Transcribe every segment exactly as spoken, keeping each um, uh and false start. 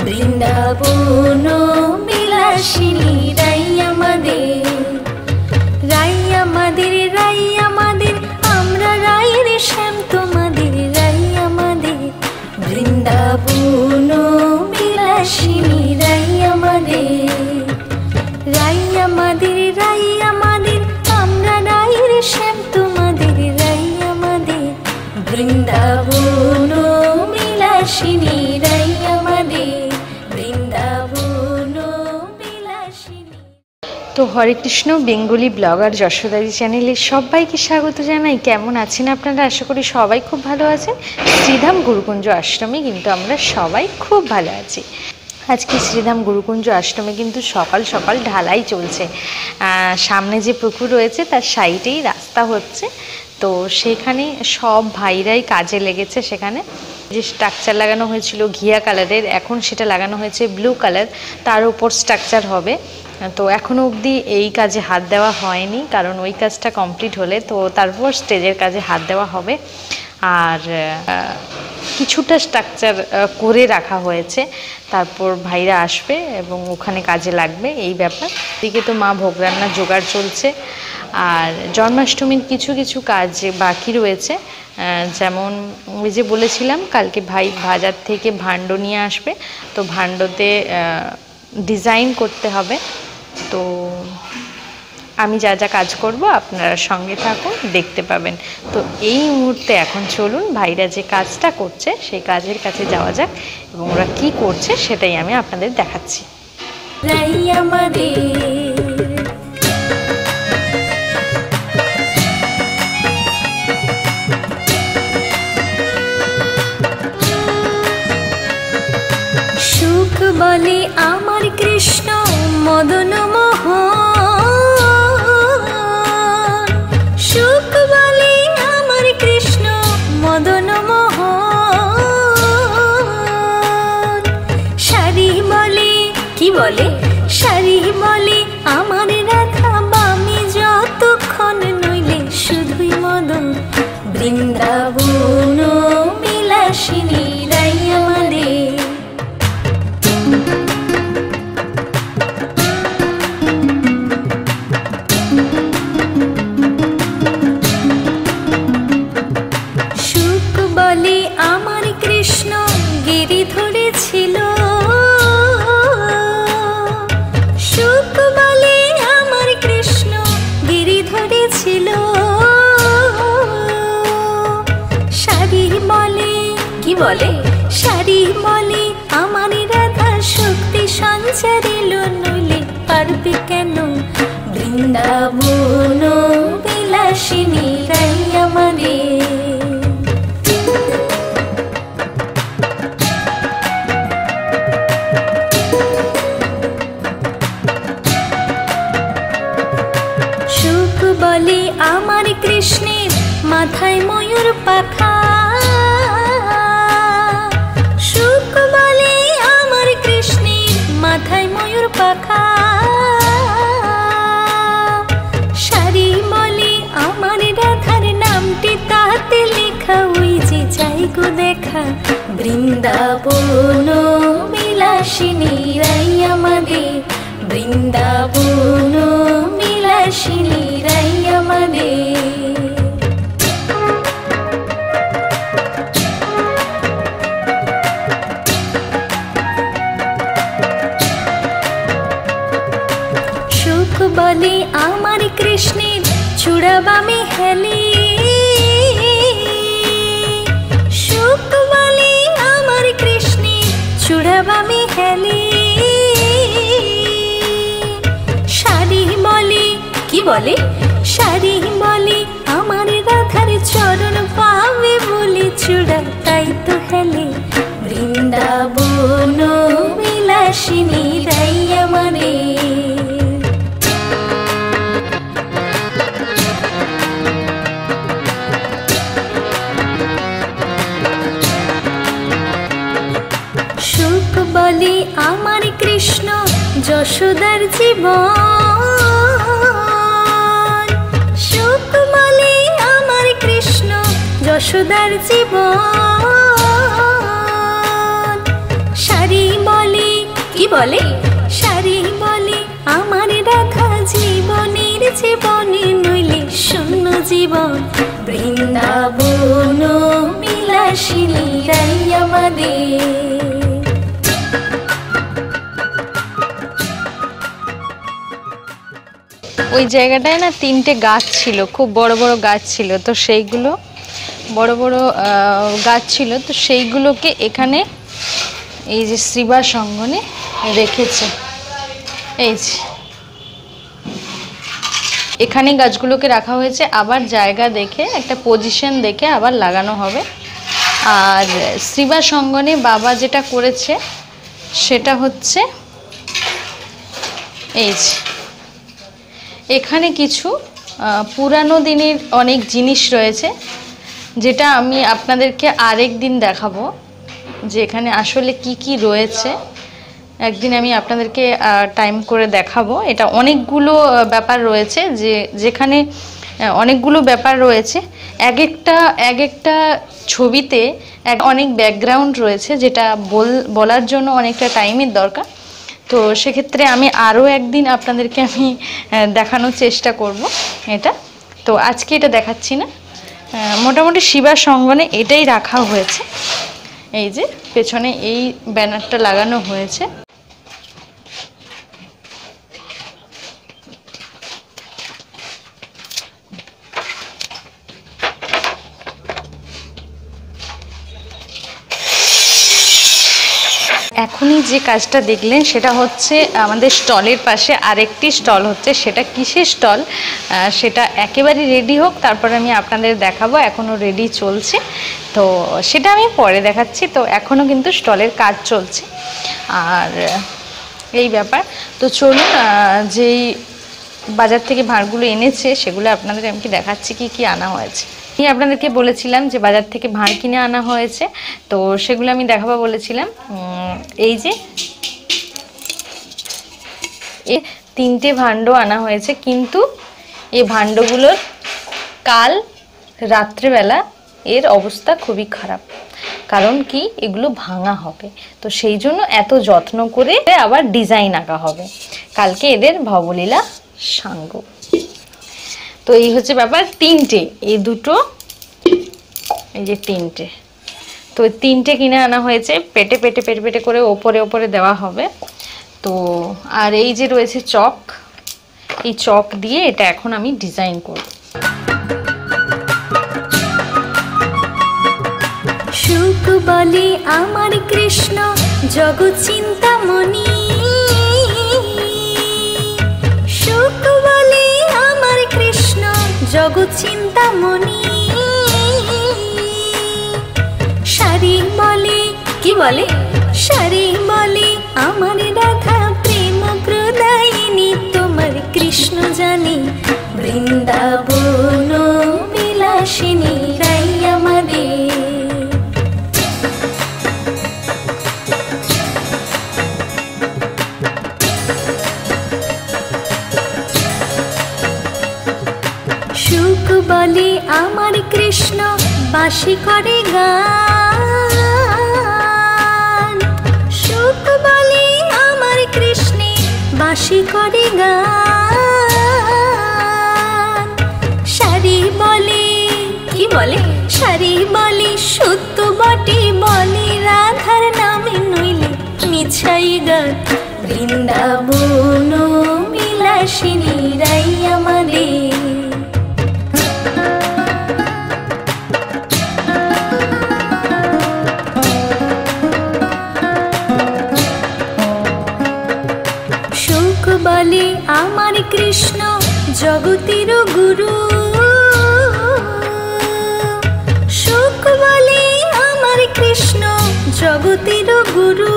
বৃন্দাবন বিলাসিনী রাই আমাদের, রাই আমাদের, রাই আমাদের, আমরা রায়ের শ্যাম তোমাদের, রাই আমাদের বৃন্দাবন বিলাসিনী রাই আমাদের, রাই আমাদের, রাই আমাদের, আমরা রায়ের শ্যাম তোমাদের, রাই আমাদের বৃন্দাবন বিলাসিনী রাই আমাদের, বৃন্দাবন বিলাসিনী। তো হরে কৃষ্ণ বেঙ্গলি ব্লগার যশোদারি চ্যানেলে সবাইকে স্বাগত জানাই। কেমন আছেন আপনারা? আশা করি সবাই খুব ভালো আছেন। শ্রীধাম গুরুকুঞ্জ আশ্রমে কিন্তু আমরা সবাই খুব ভালো আছি। আজকে শ্রীধাম গুরুকুঞ্জ আশ্রমে কিন্তু সকাল সকাল ঢালাই চলছে। সামনে যে পুকুর রয়েছে তার সাইডেই রাস্তা হচ্ছে, তো সেখানে সব ভাইরাই কাজে লেগেছে। সেখানে যে স্ট্রাকচার লাগানো হয়েছিল ঘিয়া কালারের, এখন সেটা লাগানো হয়েছে ব্লু কালার, তার উপর স্ট্রাকচার হবে। তো এখনও অবধি এই কাজে হাত দেওয়া হয়নি, কারণ ওই কাজটা কমপ্লিট হলে তো তারপর স্টেজের কাজে হাত দেওয়া হবে। আর কিছুটা স্ট্রাকচার করে রাখা হয়েছে, তারপর ভাইরা আসবে এবং ওখানে কাজে লাগবে, এই ব্যাপার। এদিকে তো মা ভোগ রান্নার জোগাড় চলছে। আর জন্মাষ্টমীর কিছু কিছু কাজ বাকি রয়েছে, যেমন ওই যে বলেছিলাম কালকে ভাই বাজার থেকে ভাণ্ড নিয়ে আসবে, তো ভাণ্ডতে ডিজাইন করতে হবে। তো আমি যা যা কাজ করব আপনারা সঙ্গে থাকুন, দেখতে পাবেন। তো এই মুহূর্তে এখন চলুন ভাইরা যে কাজটা করছে সেই কাজের কাছে যাওয়া যাক, এবং ওরা কি করছে সেটাই আমি আপনাদের দেখাচ্ছি। রাই আমাদের, সুখ বলে আমার কৃষ্ণ মদন মোহন, সুখ বলে আমার কৃষ্ণ মদন মোহন, সারি বলে, কি বলে, সারি বলে আমার রাধা বামে যতক্ষণ নইলে শুধুই মদন, বৃন্দাবন বিলাসিনী রাই আমাদের, আমার কৃষ্ণ গিরি ধরেছিল, সুখ বলে আমার কৃষ্ণ গিরি ধরেছিল, সারি বলে, কি বলে, সারি বলে আমার রাধা শক্তি সঞ্চারিল নইলে পারবে কেন, বৃন্দাবন বিলাসিনী রাই আমাদের, বলে আমার কৃষ্ণের মাথায় ময়ূর পাখা, সুখ বলে আমার কৃষ্ণের মাথায় ময়ূর পাখা, সারি বলে আমার রাধার নামটি তাতে লেখা, ওই যে যাই গো দেখা, বৃন্দাবন বিলাসিনী রাই আমাদের, বৃন্দাবন বিলাসিনী রাই আমাদের, সুখ বলে আমার কৃষ্ণের চূড়া বামে হেলে, সুখ বলে আমার কৃষ্ণের চূড়া বামে হেলে, সারি বলে, কি বলে, সারি বলে আমার রাধার চরণ পাবে বলে চূড়া তাই তো হেলে, বৃন্দাবন বিলাসিনী রাই আমাদের, সুখ বলে আমার কৃষ্ণ যশোদার জীবন, সুখ বলে আমার কৃষ্ণ যশোদার জীবন, সারি বলে বলে সারি বলে আমার রাধা জীবনের জীবনে নইলে শূন্য জীবন বৃন্দাবন বিলাসিনী রাই আমাদের। ওই জায়গাটায় না তিনটে গাছ ছিল, খুব বড় বড় গাছ ছিল, তো সেইগুলো বড় বড় গাছ ছিল, তো সেইগুলোকে এখানে এই যে শ্রীবাস অঙ্গনে রেখেছে। এই যে এখানে গাছগুলোকে রাখা হয়েছে, আবার জায়গা দেখে একটা পজিশন দেখে আবার লাগানো হবে। আর শ্রীবাস অঙ্গনে বাবা যেটা করেছে সেটা হচ্ছে এই যে এখানে কিছু পুরানো দিনের অনেক জিনিস রয়েছে, যেটা আমি আপনাদেরকে আরেক দিন দেখাবো যে এখানে আসলে কি কি রয়েছে। একদিন আমি আপনাদেরকে টাইম করে দেখাবো। এটা অনেকগুলো ব্যাপার রয়েছে, যে যেখানে অনেকগুলো ব্যাপার রয়েছে, এক একটা এক একটা ছবিতে এক অনেক ব্যাকগ্রাউন্ড রয়েছে, যেটা বল বলার জন্য অনেকটা টাইমের দরকার। তো সেক্ষেত্রে আমি আরও একদিন আপনাদেরকে আমি দেখানোর চেষ্টা করব এটা। তো আজকে এটা দেখাচ্ছি না। মোটামুটি শিবার অঙ্গনে এটাই রাখা হয়েছে। এই যে পেছনে এই ব্যানারটা লাগানো হয়েছে। এখনই যে কাজটা দেখলেন সেটা হচ্ছে আমাদের স্টলের পাশে আরেকটি স্টল হচ্ছে। সেটা কিসের স্টল সেটা একেবারে রেডি হোক, তারপরে আমি আপনাদের দেখাবো। এখনও রেডি চলছে, তো সেটা আমি পরে দেখাচ্ছি। তো এখনও কিন্তু স্টলের কাজ চলছে। আর এই ব্যাপার, তো চলুন যেই বাজার থেকে ভাঁড়গুলো এনেছে সেগুলো আপনাদের আমি কি দেখাচ্ছি কি কি আনা হয়েছে। আমি আপনাদেরকে বলেছিলাম যে বাজার থেকে ভাঁড় কিনে আনা হয়েছে, তো সেগুলো আমি দেখাবো বলেছিলাম। এই যে এ তিনটে ভাণ্ড আনা হয়েছে, কিন্তু এই ভাণ্ডগুলোর কাল রাত্রেবেলা এর অবস্থা খুবই খারাপ। কারণ কি, এগুলো ভাঙা হবে, তো সেই জন্য এত যত্ন করে আবার ডিজাইন আঁকা হবে। কালকে এদের ভবলীলা সাঙ্গ। তো এই হচ্ছে ব্যাপার। তিনটে, এই দুটো, এই যে তিনটে, তো তিনটে কিনে আনা হয়েছে। পেটে পেটে পেটে পেটে করে ওপরে ওপরে দেওয়া হবে। তো আর এই যে রয়েছে চক, এই চক দিয়ে এটা এখন আমি ডিজাইন করব। সুখ বলে আমার কৃষ্ণ জগৎ চিন্তামণি, সুখ বলে আমার কৃষ্ণ জগৎ চিন্তামণি। সারি বলে, কি বলে, সারি বলে আমার রাধা প্রেম প্রদায়িনী, তোমার কৃষ্ণ জানি বৃন্দাবন বিলাসিনী রাই আমাদের। সুখ বলে আমার কৃষ্ণ বাঁশি করে গান, সুখ বলে আমার কৃষ্ণে বাঁশি করে গান। সারি বলে, কি বলে, সারি বলে সত্য বটে বলে রাধার নামে নইলে মিছাই গান, বৃন্দাবন বিলাসিনী রাই আমাদের। বলে আমার কৃষ্ণ জগতের গুরু, সুখ বলে আমার কৃষ্ণ জগতের গুরু।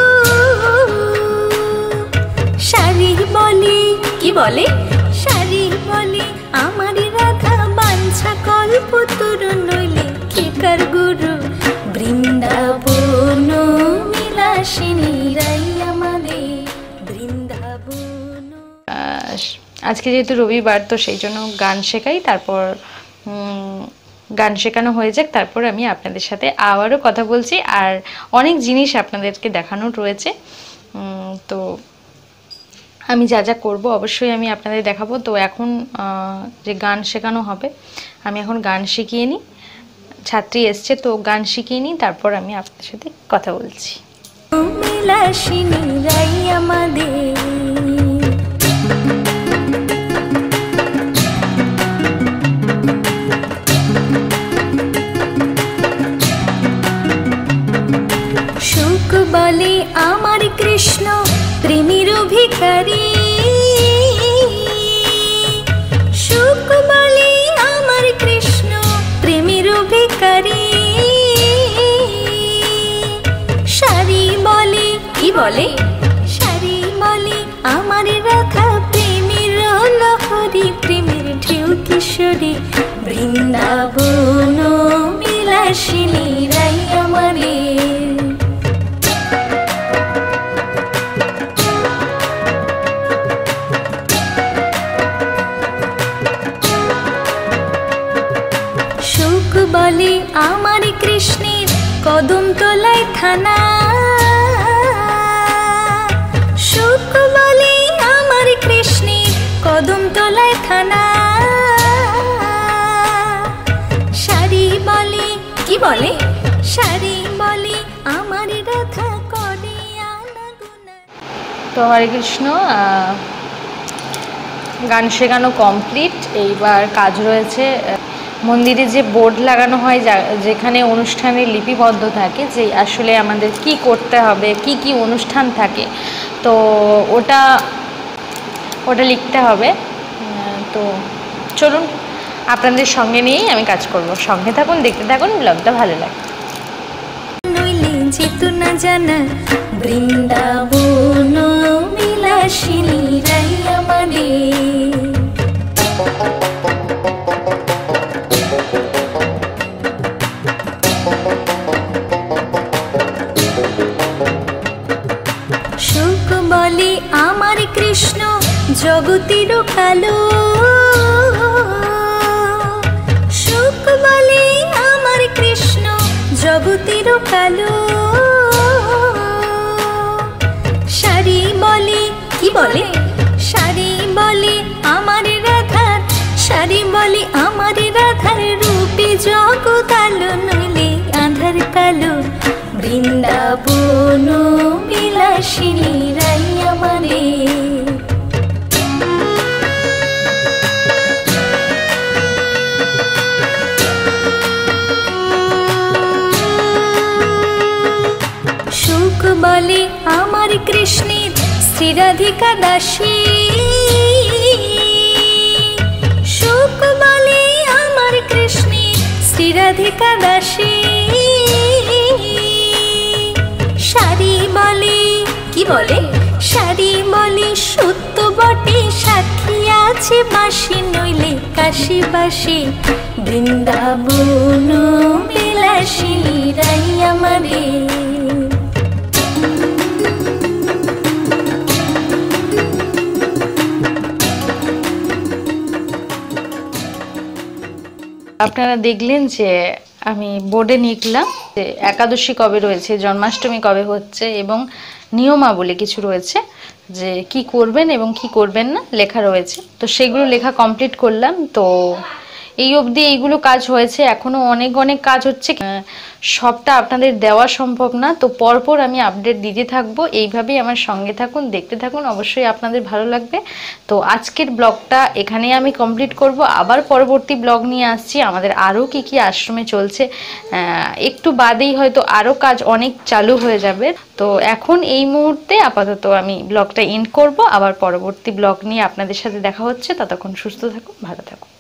সারি বলে, কি বলে, সারি বলে আমার রাধা বাঞ্ছা কল্পতরু নইলে কেকার গুরু, বৃন্দাবন বিলাসিনী রাই আমাদের। আজকে যেহেতু রবিবার, তো সেই জন্য গান শেখাই, তারপর গান শেখানো হয়ে যাক, তারপর আমি আপনাদের সাথে আবারও কথা বলছি। আর অনেক জিনিস আপনাদেরকে দেখানোর রয়েছে, তো আমি যা যা করব অবশ্যই আমি আপনাদের দেখাবো। তো এখন যে গান শেখানো হবে, আমি এখন গান শিখিয়ে নিই। ছাত্রী এসছে, তো গান শিখিয়ে নিই, তারপর আমি আপনাদের সাথে কথা বলছি। সুখ বলে আমার কৃষ্ণ প্রেমের ভিখারি, সুখ বলে আমার কৃষ্ণ প্রেমের ভিখারি। সারি বলে, কি বলে? সারি বলে আমার রাধা প্রেমের লহরী, প্রেমের ঢেউ কিশোরী, বৃন্দাবন বিলাসিনী রাই আমারে। সুখ বলে আমার কৃষ্ণের কদম তলায় থানা, সুখ বলে আমার কৃষ্ণের কদম তলায় থানা। সারি বলে, কি বলে? সারি বলে আমার রাধা করে আনাগোনা। তো হরে কৃষ্ণ, গান শেখানো কমপ্লিট। এইবার কাজ রয়েছে মন্দিরে যে বোর্ড লাগানো হয়, যেখানে অনুষ্ঠানে লিপিবদ্ধ থাকে যে আসলে আমাদের কি করতে হবে, কি কি অনুষ্ঠান থাকে, তো ওটা ওটা লিখতে হবে। তো চলুন আপনাদের সঙ্গে নিয়েই আমি কাজ করব। সঙ্গে থাকুন, দেখতে থাকুন, ব্লগটা ভালো লাগে। নইলে যেত না জানা বৃন্দাবন বিলাসিনী রাই আমারে। সুখ বলে আমার কৃষ্ণ জগতের কালো, সুখ বলে আমার কৃষ্ণ জগতের কালো। সারি বলে, কি বলে? সারি বলে আমার রাধার, সারি বলে আমার রাধার রূপে জগৎ আলো, নইলে আধার কালো, বৃন্দাবন বিলাসিনী রাই আমারে। সুখ বলে আমার কৃষ্ণের শ্রী রাধিকা দাসী, সুখ বলে আমার কৃষ্ণের শ্রী রাধিকা দাসী। সারি বলে, কি বলে? সারি বলে সত্য বটে সাক্ষী আছে বাসি, নইলে কাশীবাসী, বৃন্দাবন বিলাসিনী রাই আমারে। আপনারা দেখলেন যে আমি বোর্ডে লিখলাম যে একাদশী কবে রয়েছে, জন্মাষ্টমী কবে হচ্ছে, এবং নিয়মাবলী কিছু রয়েছে যে কি করবেন এবং কি করবেন না লেখা রয়েছে। তো সেগুলো লেখা কমপ্লিট করলাম। তো এই অবধি এইগুলো কাজ হয়েছে, এখনো অনেক অনেক কাজ হচ্ছে, সবটা আপনাদের দেওয়া সম্ভব না। তো পরপর আমি আপডেট দিতে থাকবো, এইভাবেই আমার সঙ্গে থাকুন, দেখতে থাকুন, অবশ্যই আপনাদের ভালো লাগবে। তো আজকের ব্লগটা এখানেই আমি কমপ্লিট করব। আবার পরবর্তী ব্লগ নিয়ে আসছি। আমাদের আরও কি কি আশ্রমে চলছে, একটু বাদেই হয়তো আরও কাজ অনেক চালু হয়ে যাবে। তো এখন এই মুহূর্তে আপাতত আমি ব্লগটা এন্ড করব। আবার পরবর্তী ব্লগ নিয়ে আপনাদের সাথে দেখা হচ্ছে। ততক্ষণ সুস্থ থাকুন, ভালো থাকুন।